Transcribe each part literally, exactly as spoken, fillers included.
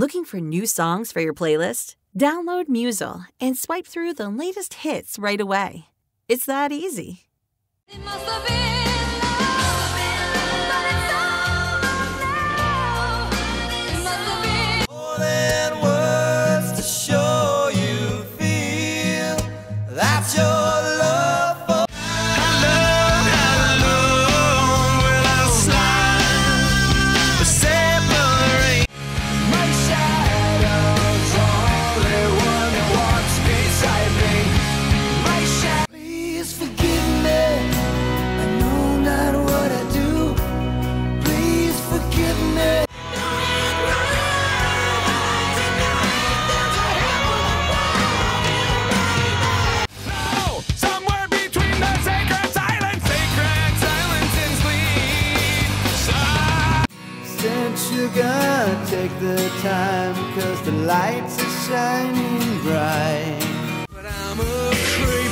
Looking for new songs for your playlist? Download Musel and swipe through the latest hits right away. It's that easy. It must have been love, but it's over now. It must have been more than words to show you feel that's your love for. Hello, hello, will I slide or separate? My shadow's only one that walks beside me. My shadow. Please forgive me. I know not what I do. Please forgive me. Somewhere between the sacred silence, sacred silence and sleep. Said sugar, take the time, cause the lights are shining bright. But I'm a creep.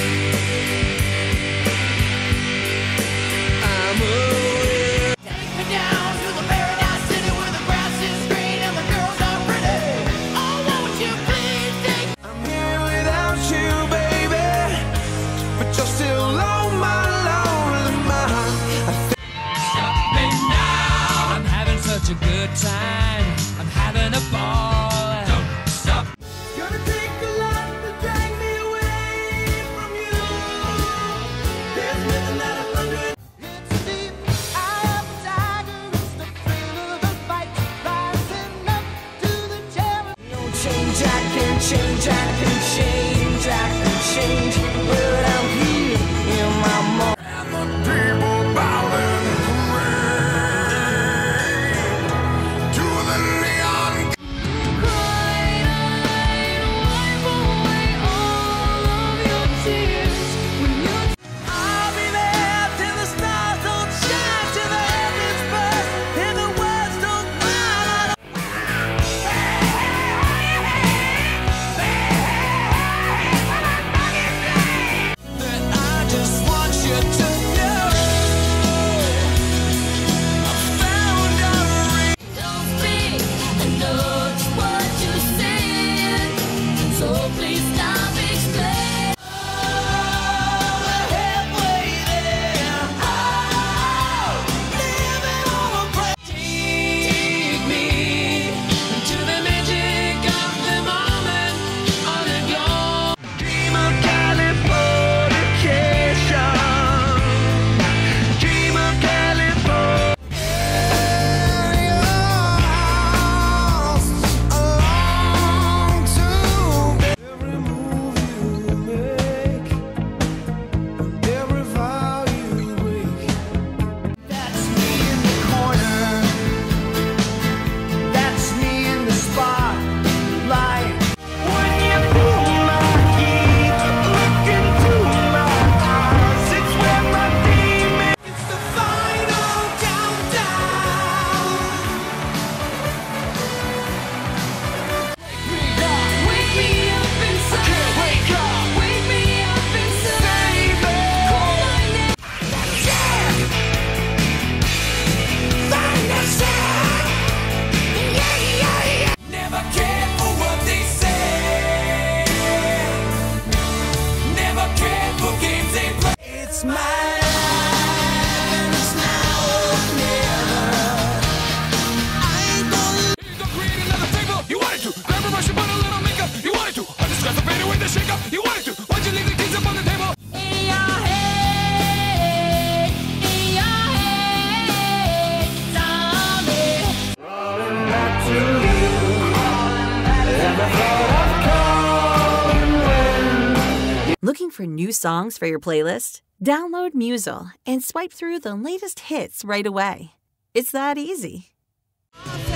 I'm a weird. take me down to the paradise city where the grass is green and the girls are pretty. Oh, won't you please take I'm here without you, baby, but you're still on my lonely mind. I Me now. I'm having such a good time. I'm having a ball. Don't stop. It's gonna take a lot to drag me away from you. There's nothing that I'm under. It's deep. I have a tiger. It's the thrill of the fight. Rising up to the challenge. No change, I can change, I can change, I can change. But I'm here in my moment. And the people bowing to the neon. Cried, I'd wipe away all of your tears when you I'll be there till the stars don't shine, till the heavens burst, and the words don't cry. That I just want you to know I found a ring. don't speak. I know it's what you're saying, so please stop explaining. Halfway there. Oh, living on a prayer. Take me To the magic of the moment on a go. dream of Californication. Dream of California. Every move you make, every vow you break. That's me in the corner. That's me in the spotlight. When you pull my heat, look into my eyes. It's where my demon. It's the final countdown. Wake me up inside. Can't wake up. Wake me up inside. Call my name. Find the sun. Yeah, yeah, yeah. Never care for what they say. Never care for games they play. It's my life and it's now or never. I ain't gonna. Go create another table. You wanted to. Grab a brush and put a little makeup. You wanted to. Undiscuss the fader with the shake up. You wanted to. Why'd you leave the keys up on the table? In your head, in your head, zombie. Rolling back to you. And the thought of calling when. Looking for new songs for your playlist? Download Musel and swipe through the latest hits right away. It's that easy. I